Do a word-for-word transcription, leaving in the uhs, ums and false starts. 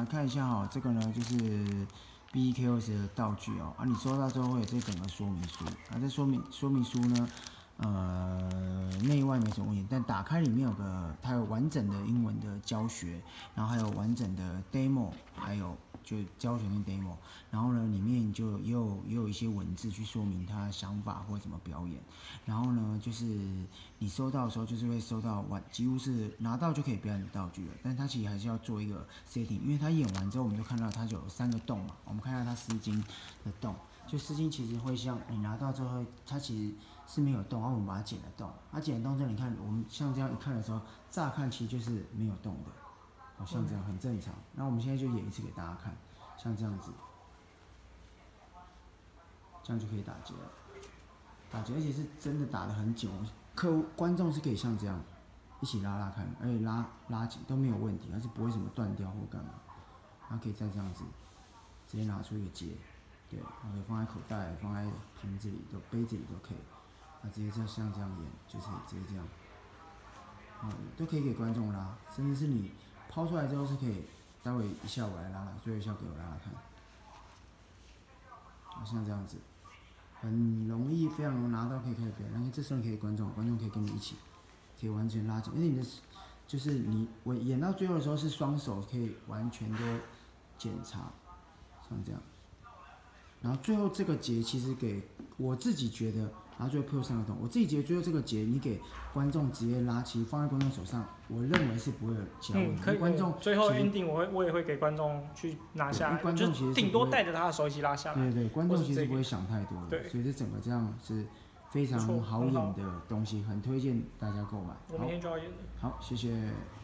来看一下哈、喔，这个呢就是 B E K O S 的道具哦、喔，啊，你收到之后会有这整个说明书，啊，这说明说明书呢，呃，内外没什么问题，但打开里面有个它有完整的英文的教学，然后还有完整的 demo， 还有就教学跟 demo， 然后呢里面就也有也有一些文字去说明他的想法或怎么表演，然后呢就是你收到的时候就是会收到完几乎是拿到就可以表演的道具了，但它其实还是要做一个 setting， 因为它演完之后我们就看到它就有三个洞嘛，我们看到它丝巾的洞，就丝巾其实会像你拿到之后它其实是没有洞，然后我们把它剪了洞，它、啊、剪了洞之后你看我们像这样一看的时候，乍看其实就是没有洞的。好像这样很正常，那我们现在就演一次给大家看，像这样子，这样就可以打结了。打结，而且是真的打得很紧，客户观众是可以像这样一起拉拉看，而且拉拉紧都没有问题，它是不会什么断掉或干嘛。它可以再这样子直接拿出一个结，对，然后可以放在口袋、放在瓶子里、都杯子里都可以。那直接就像这样演，就是直接这样，嗯，都可以给观众拉，甚至是你。抛出来之后是可以，待会一下我来拉拉，最后一下给我拉拉看，好像这样子，很容易，非常容易拿到，可以开始表演。然后这时候可以观众，观众可以跟你一起，可以完全拉紧，因为你的就是你我演到最后的时候是双手可以完全都检查，像这样。然后最后这个结其实给我自己觉得，然后最后 P 三个洞，我自己觉得最后这个结你给观众直接拉，其实放在观众手上，我认为是不会有其他问题。 嗯，可以。 观众最后 ending 我会我也会给观众去拿下来， 观众其实顶多带着他的手一起拉下来。 对对对，观众其实不会想太多的， 对， 所以这整个这样是非常好演的东西，很推荐大家购买。 我明天就要演了。 好，谢谢。